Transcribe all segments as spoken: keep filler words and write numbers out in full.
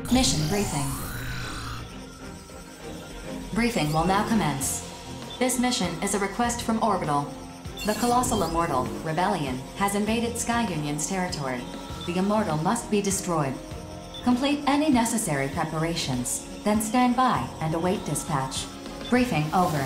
Mission briefing. Briefing will now commence. This mission is a request from Orbital. The Colossal Immortal, Rebellion, has invaded Sky Union's territory. The Immortal must be destroyed. Complete any necessary preparations, then stand by and await dispatch. Briefing over.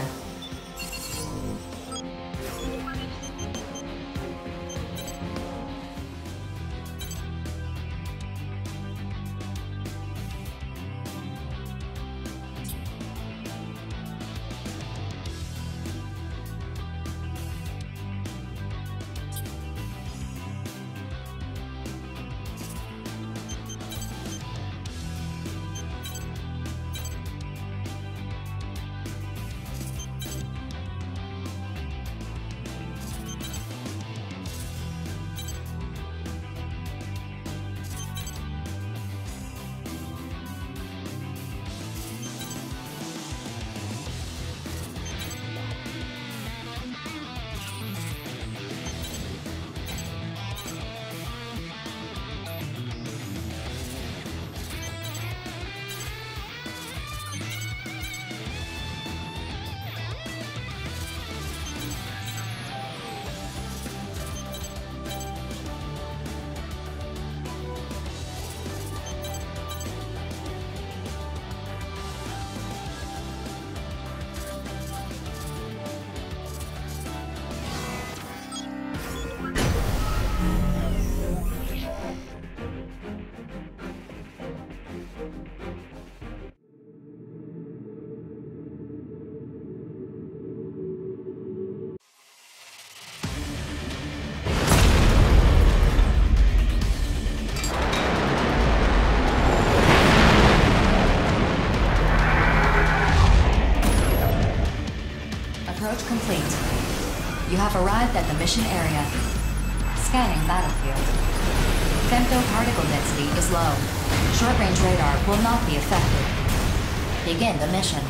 Approach complete. You have arrived at the mission area. Scanning battlefield. Femto particle density is low. Short-range radar will not be affected. Begin the mission.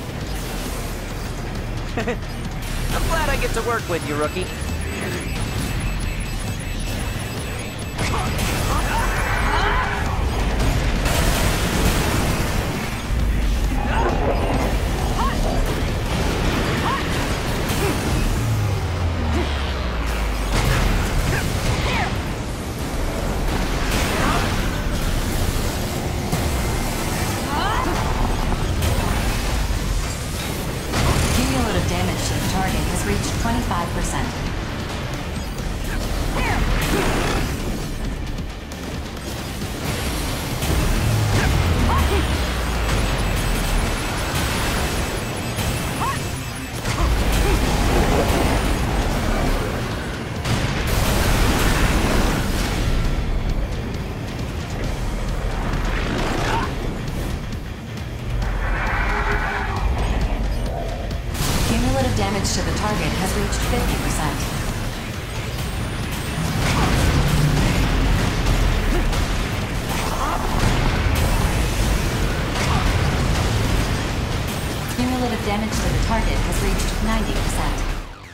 I'm glad I get to work with you, rookie. twenty-five percent. Damage to the target has reached fifty percent. Cumulative damage to the target has reached ninety percent.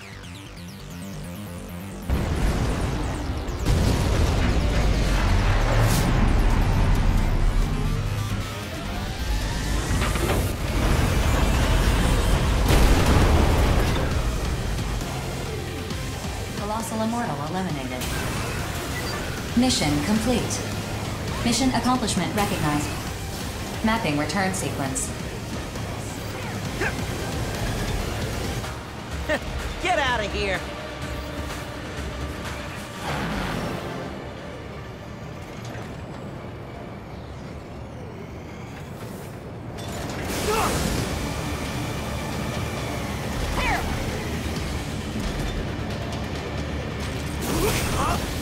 Colossal Immortal eliminated. Mission complete. Mission accomplishment recognized. Mapping return sequence. Get out of here! Here!